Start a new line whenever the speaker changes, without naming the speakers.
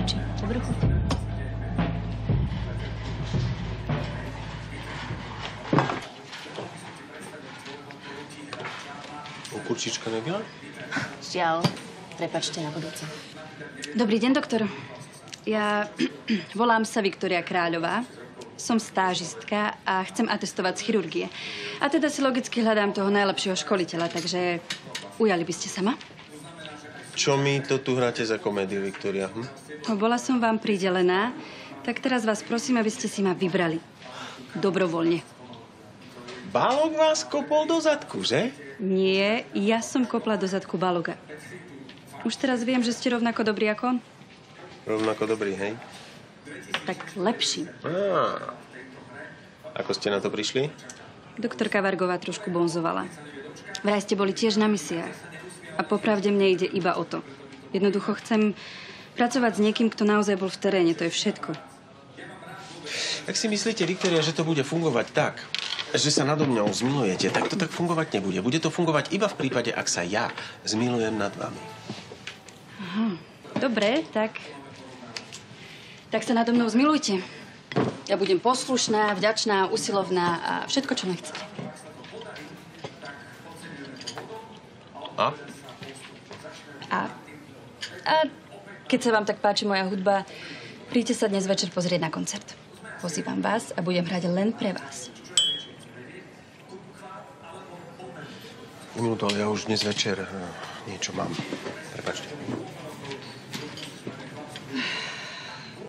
páči. Dobrú chuť.
Kurčička nebyla?
Žiaľ, prepáčte na budúce.
Dobrý deň, doktor. Ja volám sa Viktória Kráľová. Som stážistka a chcem atestovať z chirurgie. A teda si logicky hľadám toho najlepšieho školiteľa, takže ujali by ste sa ma?
Čo mi to tu hráte za komédiu, Viktória?
Bola som vám pridelená, tak teraz vás prosím, aby ste si ma vybrali. Dobrovoľne.
Balóg vás kopol do zadku, že?
Nie, ja som kopla do zadku Baloga. Už teraz viem, že ste rovnako dobrý ako on.
Rovnako dobrý, hej?
Tak lepší.
Ako ste na to prišli?
Doktorka Vargová trošku bonzovala. Vraj ste boli tiež na misiách. A popravde mne ide iba o to. Jednoducho chcem pracovať s niekým, kto naozaj bol v teréne. To je všetko.
Ak si myslíte, Viktória, že to bude fungovať tak, že sa nado mňou zmilujete, tak to tak fungovať nebude. Bude to fungovať iba v prípade, ak sa ja zmilujem nad vami.
Aha. Dobre, tak sa nado mnou zmilujte. Ja budem poslušná, vďačná, usilovná a všetko, čo len chcete. A keď sa vám tak páči moja hudba, príďte sa dnes večer pozrieť na koncert. Pozývam vás a budem hrať len pre vás.
Minúto, ale ja už dnes večer niečo mám. Prepáčte.